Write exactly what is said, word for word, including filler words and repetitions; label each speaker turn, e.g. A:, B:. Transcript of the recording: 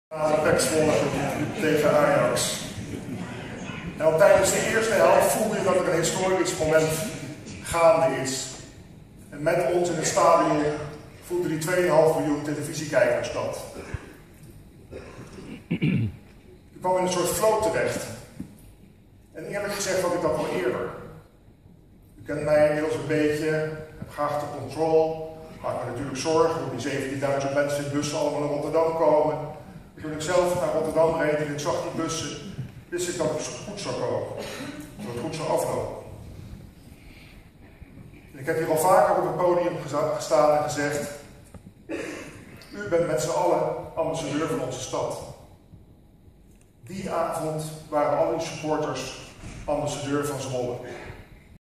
A: P E C Zwolle tegen Ajax. En al tijdens de eerste helft voelde je dat er een historisch moment gaande is. En met ons in het stadion voelde die twee komma vijf miljoen televisiekijkers dat. Ik kwam in een soort flow terecht. En eerlijk gezegd had ik dat al eerder. U kent mij inmiddels een beetje, heb graag de control, maak me natuurlijk zorgen dat die zeventienduizend mensen in bussen allemaal naar Rotterdam komen. Toen ik zelf naar Rotterdam reed en ik zag die bussen, wist ik dat het goed zou komen. Dat het goed zou aflopen. Ik heb hier al vaker op het podium gestaan en gezegd: u bent met z'n allen ambassadeur van onze stad. Die avond waren al uw supporters ambassadeur van Zwolle.